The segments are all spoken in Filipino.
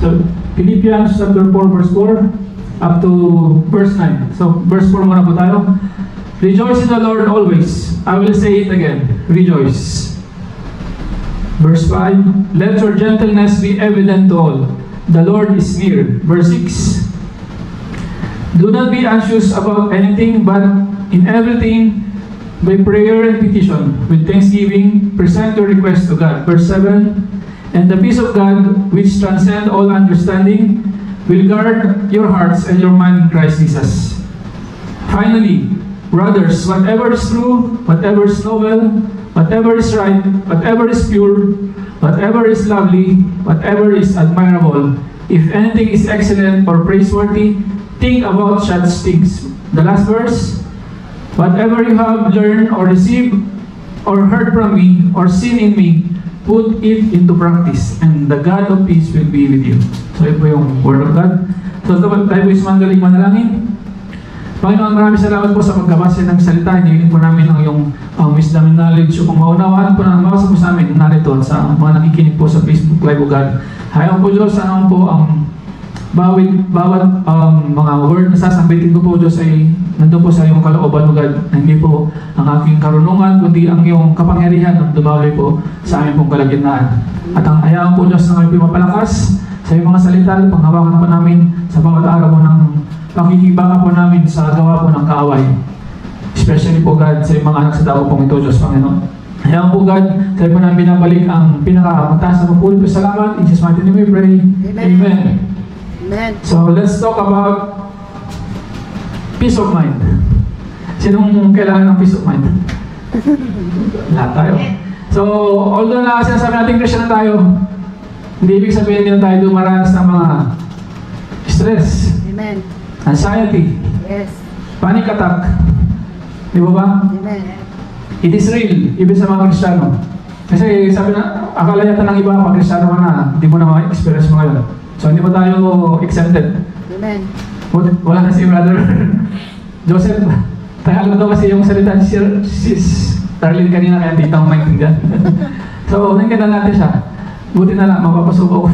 So, Philippians chapter 4 verse 4 up to verse 9. So, verse 4 muna po tayo. Rejoice in the Lord always. I will say it again. Rejoice. Verse 5, let your gentleness be evident to all. The Lord is near. Verse 6, do not be anxious about anything, but in everything, by prayer and petition, with thanksgiving, present your request to God. Verse 7, and the peace of God, which transcends all understanding, will guard your hearts and your mind in Christ Jesus. Finally, brothers, whatever is true, whatever is noble, whatever is right, whatever is pure, whatever is lovely, whatever is admirable, if anything is excellent or praiseworthy, think about such things. The last verse, whatever you have learned or received or heard from me or seen in me, put it into practice, and the God of peace will be with you. So ito po yung Word of God. So dapat tayo po ismanggaling manalangin. Panginoon, maraming salamat po sa pagkabasa ng salita. Hinihingin po namin ang iyong wisdom and knowledge upang maunawaan po na mabasa po sa amin narito sa mga nakikinig po sa Facebook Live o God. Hayaan po Diyos, ano po ang bawat mga word na sasambitin ko po Diyos ay nandun po sa iyong kalooban o God. Hindi po ang aking karunungan, kundi ang iyong kapangyarihan ang dumaloy po sa aming pong kalagitnaan. At ang hayaan po Diyos na kami mapalakas sa iyong mga salita, panghawakan po namin sa bawat araw po ng pakikibaka po namin sa gawa po ng kaaway. Especially po God sa mga anak sa tao pong ito, Diyos Panginoon. Hayaan po God, tayo po namin binabalik ang pinakamataas na mapulit po salamat. In Jesus' mighty name we pray. Amen. Amen. So let's talk about peace of mind. Sinong kailangan ng peace of mind? Lahat tayo. So although na sinasabi natin Christian na tayo, hindi ibig sabihin din tayo dumaranas ng mga stress. Amen. Anxiety, yes. Panic attack, di ba ba? Amen. It is real, even sa mga Kristiyano. Kasi sabi na, akala yata ng iba, pag Kristiyano ka na, di mo na ma-experience mo ngayon. So hindi ba tayo exempted? Amen. Wala na si Brother Joseph. Tagalog daw kasi yung salita si Sis Darlene kanina, kaya hindi tayo maintindihan. So, nangyayon natin siya. Buti na lang, mapapasubo ko.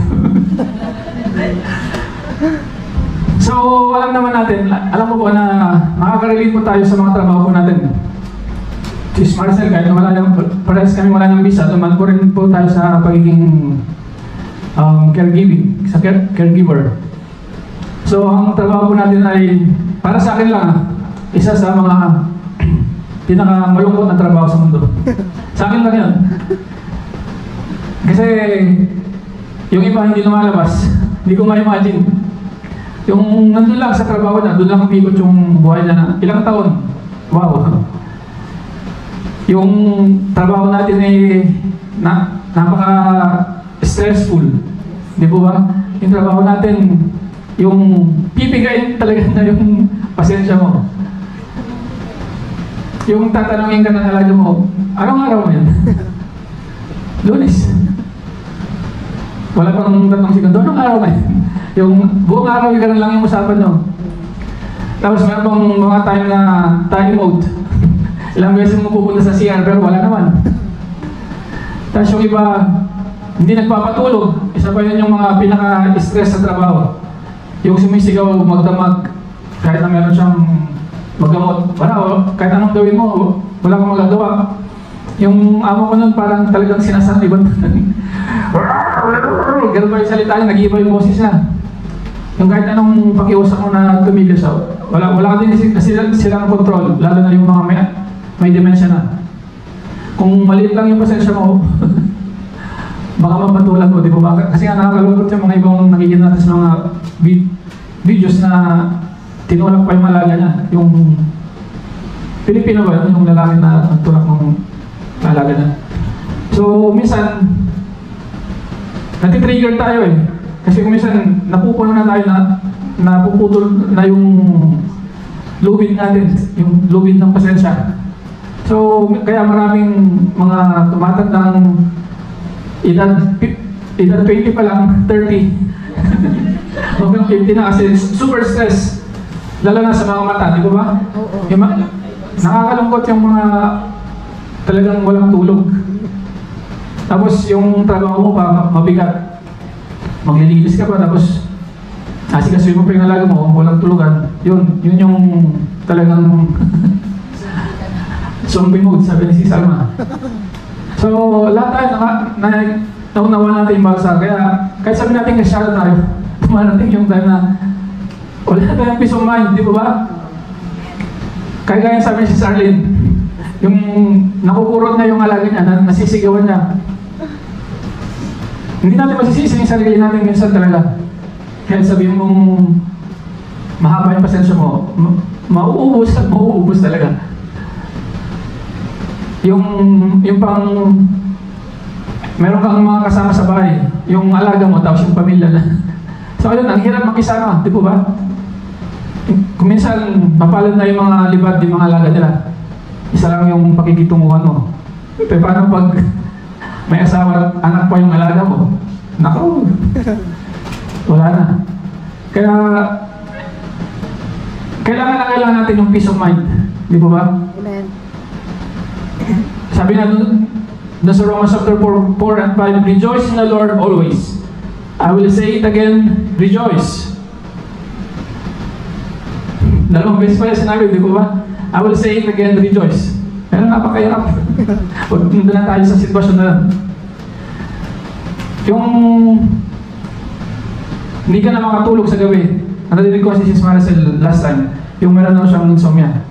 So, alam naman natin, alam mo po na makaka-relate po tayo sa mga trabaho po natin. Sis Marcel, kahit parehas kami wala ng visa, tuman po rin po tayo sa pagiging caregiving, sa caregiver. So, ang trabaho po natin ay, para sa akin lang, isa sa mga pinakamalungkot na trabaho sa mundo. Sa akin lang yan. Kasi, yung iba hindi lumalabas, hindi ko ma-imagine. Yung nandun lang sa trabaho niya, doon lang umikot yung buhay niya na ilang taon. Wow. Yung trabaho natin ay napaka-stressful. Di po ba? Yung trabaho natin, yung pipigayin talaga na yung pasensya mo. Yung tatanungin ka ng alaga mo, araw-araw mo yan. Lunes. Wala pang 3 segundo. Anong araw na yan? Yung buong araw, yung lang yung usapan nyo. Tapos meron pang mga time na time mode. Ilang beses mo pupunta sa CR, pero wala naman. Tapos yung iba, hindi nagpapatulog. Isa pa yun yung mga pinaka-stress sa trabaho. Yung sumisigaw, magdamag, kahit na meron siyang magamot. Wala, kahit anong gawin mo, wala kang magagawa. Yung amo ko nun parang talagang sinasakiban. Ganun ba yung salita niya, nag-iiba yung boses niya. Yung kahit anong pakiusap mo na tumigil siya, wala ka din kasi silang control, lalo na yung mga may demensya na. Kung maliit lang yung pasensya mo, baka mapatulan mo, di ba? Kasi nga nakakalungkot yung mga ibang nakikita natin sa mga videos na tinulak pa yung malaga niya. Yung Pilipino ba, yung lalaki na tulak ng malaga niya. So, minsan, natitrigger tayo eh. Kasi kung minsan, napupuno na tayo na napuputol na yung lubid natin, yung lubid ng pasensya. So, kaya maraming mga tumatandang edad 20 pa lang, 30. Hanggang 50 na kasi super stress. Lalo na sa mga mata, di ba ba? Nakakalungkot yung mga talagang walang tulog. Tapos yung trabaho mo pa mabigat. maglilinis ka pa, tapos asikasuhin mo pa yung alaga mo, walang tulugan, yun yung talagang zombie mode, sabi ni si Salma. So, lahat tayo naunawa natin yung basa, kaya kahit sabi natin kasyado tayo, tumarating yung time na wala tayong peace of mind, di ba ba? Kaya gaya sabi ni si Sarlene, yung nakukurot na yung alaga niya, nasisigawan niya. Hindi natin masisisi yung sarili natin minsan talaga. Kaya sabihin mong mahaba yung pasensya mo, mauubos at mauubos talaga. Yung pang meron kang mga kasama sa bahay, yung alaga mo tapos yung pamilya na. So ayun, ang hirap makisama, di po ba? Kung minsan mapalad na yung mga libad, yung mga alaga nila, isa lang yung pakikitunguhan mo. Pero paano pag may asawa at anak pa yung alaga mo? Naku, wala na. Kaya kailangan natin yung peace of mind, di po ba? Amen. Sabi na doon sa Romans chapter 4 and 5, rejoice in the Lord always. I will say it again, rejoice. Dalawang beses pa yung sinabi, di po ba? I will say it again, rejoice. Pero napakahirap. Huwag nandun na tayo sa sitwasyon na lang. Yung hindi ka na makatulog sa gabi. Narinig ko si Sis Maricel last time, yung meron na siyang insomnia.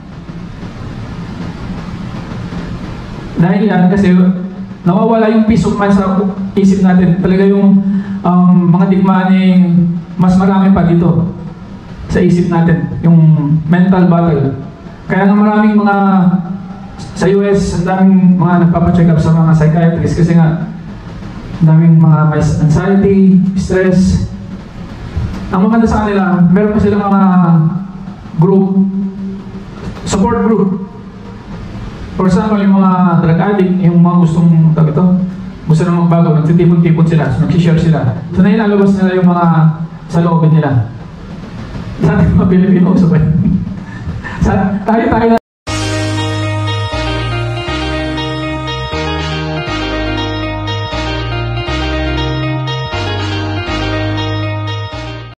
Dahil yan, kasi nawawala yung peace of mind sa isip natin. Talaga yung mga digmaning mas marami pa dito sa isip natin, yung mental battle. Kaya nga maraming mga sa US, ang daming mga nagpapacheck up sa mga psychiatrists kasi nga daming mga may anxiety, stress. Ang maganda sa kanila, meron pa silang mga group, support group. For example, yung mga drug addict, yung mga gusto na magbago, nagtitipon-tipon sila, so nagsishare sila. So nailalabas nila yung mga sa loobin nila. Sa ating mga Pilipino, sabay. Tayo